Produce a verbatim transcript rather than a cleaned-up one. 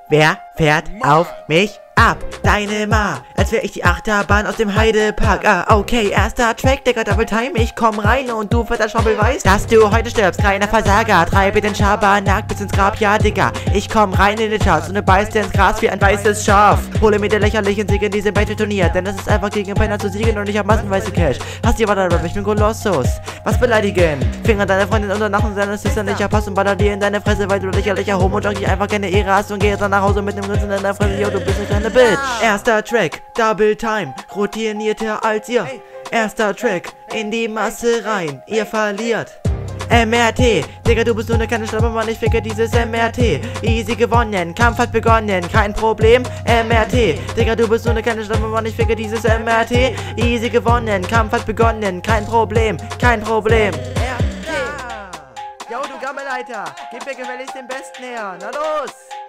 Wer fährt auf mich ab? Deine Ma, als wär ich die Achterbahn aus dem Heidepark. Ah, okay, erster Track, Digga, Double Time. Ich komm rein und du, fetter Schwabbel, weißt, dass du heute stirbst. Kleiner Versager, treibe den Schabernack bis ins Grab. Ja, Digga, ich komm rein in den Charts und du beißt dir ins Gras wie ein weißes Schaf. Hole mir den lächerlichen Sieg in diesem Battle-Turnier, denn es ist einfach gegen Penner zu siegen und ich hab massenweise Cash. Hast du aber dabei, ich bin Kolossus. Was beleidigen? Finger deine Freundin unter Nacht und seine Sister nicht erpasst und baller dir in deine Fresse, weil du lächerlicher Homo-Junkie einfach keine Ehre hast und geh jetzt dann nach Hause mit dem Grinsen in deiner Fresse. Yo, du bist eine kleine Bitch. Erster Track, Double Time, routinierter als ihr. Erster Track, in die Masse rein, ihr verliert. M R T, Digga, du bist nur eine kleine Schlampe, Mann, ich ficke dieses M R T. Easy gewonnen, Kampf hat begonnen, kein Problem. M R T, Digga, du bist nur eine kleine Schlampe, Mann, ich ficke dieses M R T. Easy gewonnen, Kampf hat begonnen, kein Problem, kein Problem. Yo, du Gammelleiter, gib mir gefälligst den Besten her, na los!